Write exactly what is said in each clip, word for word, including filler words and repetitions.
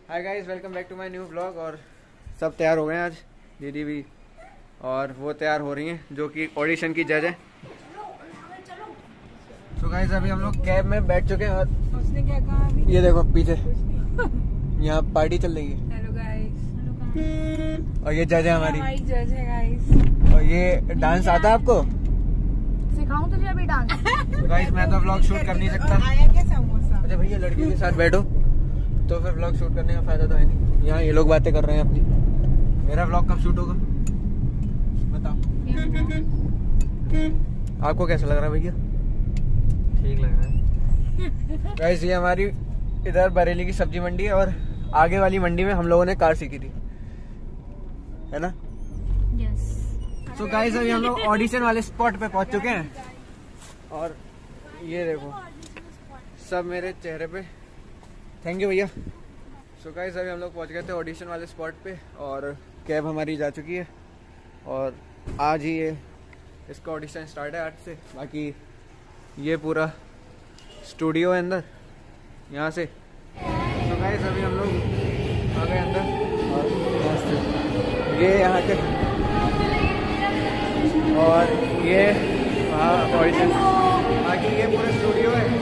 Hi guys, welcome back to my new vlog. और सब तैयार हो गए हैं आज, दीदी भी, और वो तैयार हो रही हैं जो कि ऑडिशन की जज है। तो गाइस अभी हम लोग कैब में बैठ चुके हैं और उसने क्या कहा अभी? ये देखो पीछे यहाँ पार्टी चल रही है। Hello guys. और ये जज है हमारी, हमारी जज है गाइस। और ये डांस आता है आपको? सिखाऊं तुझे अभी डांस? तो गाइस मैं तो व्लॉग शूट कर नहीं सकता। आया क्या समोसा? अच्छा भैया, लड़की के साथ बैठो तो फिर व्लॉग शूट करने का फायदा तो है नहीं। यहाँ ये लोग बातें कर रहे हैं अपनी। मेरा व्लॉग कब शूट होगा बताओ? आपको कैसा लग रहा है भैया? ठीक लग रहा है। गाइस ये हमारी इधर बरेली की सब्जी मंडी है और आगे वाली मंडी में हम लोगों ने कार सीखी थी, है ना? यस। तो गाइस अभी हम लोग ऑडिशन वाले स्पॉट पे पहुंच चुके हैं और ये देखो सब मेरे चेहरे पे। थैंक यू भैया। सो गाइस अभी हम लोग पहुंच गए थे ऑडिशन वाले स्पॉट पे और कैब हमारी जा चुकी है और आज ही ये इसका ऑडिशन स्टार्ट है आठ से। बाकी ये पूरा स्टूडियो है अंदर यहाँ से। तो गाइस अभी हम लोग आ गए अंदर और ये यहाँ के और ये वहाँ ऑडिशन। बाकी ये पूरा स्टूडियो है।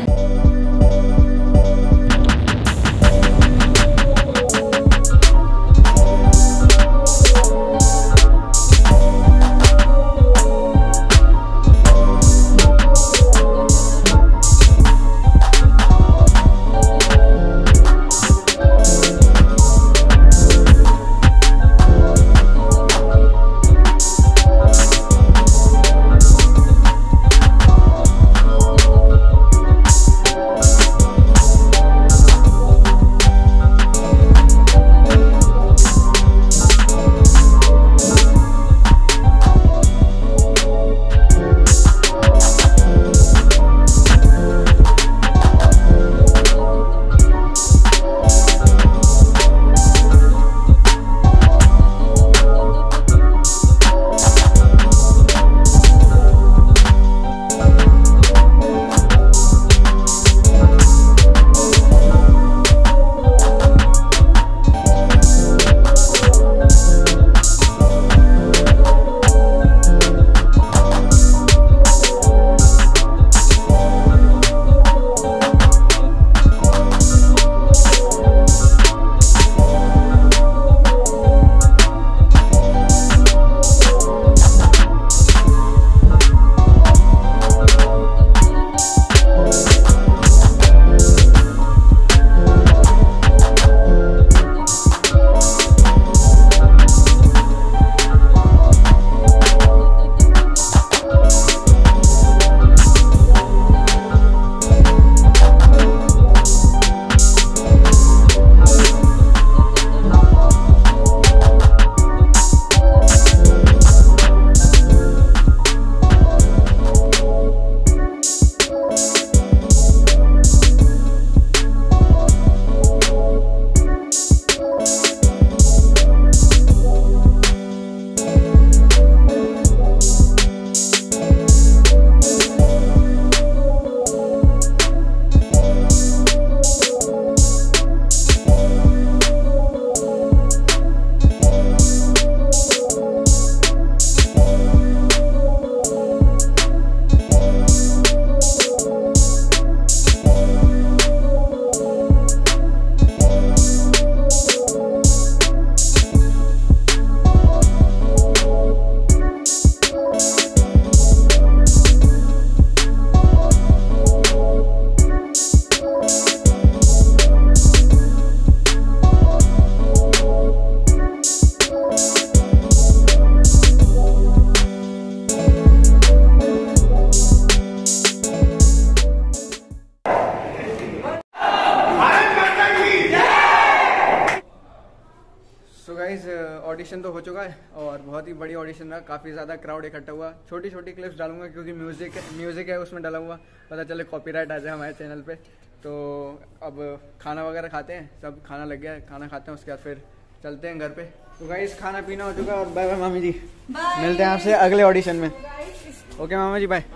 ऑडिशन तो हो चुका है और बहुत ही बड़ी ऑडिशन रहा। काफ़ी ज़्यादा क्राउड इकट्ठा हुआ। छोटी छोटी क्लिप्स डालूंगा क्योंकि म्यूज़िक म्यूज़िक है उसमें डाला हुआ, पता चले कॉपीराइट आ जाए हमारे चैनल पे। तो अब खाना वगैरह खाते हैं, सब खाना लग गया है, खाना खाते हैं उसके बाद फिर चलते हैं घर पे। तो गाइस खाना पीना हो चुका है और बाय बाय मामी जी, मिलते हैं आपसे अगले ऑडिशन में। ओके मामा जी, बाय।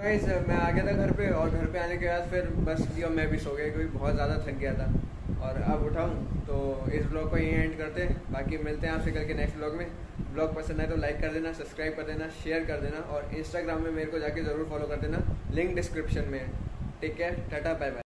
गाइस मैं आ गया था घर पे, और घर पे आने के बाद फिर बस और मैं भी सो गया क्योंकि बहुत ज़्यादा थक गया था। और अब उठाऊँ तो इस ब्लॉग को यहीं एंड करते हैं। बाकी मिलते हैं आपसे कल के नेक्स्ट ब्लॉग में। ब्लॉग पसंद आए तो लाइक कर देना, सब्सक्राइब कर देना, शेयर कर देना, और इंस्टाग्राम में मेरे को जाके ज़रूर फॉलो कर देना, लिंक डिस्क्रिप्शन में है। टेक केयर, टाटा, बाय बाय।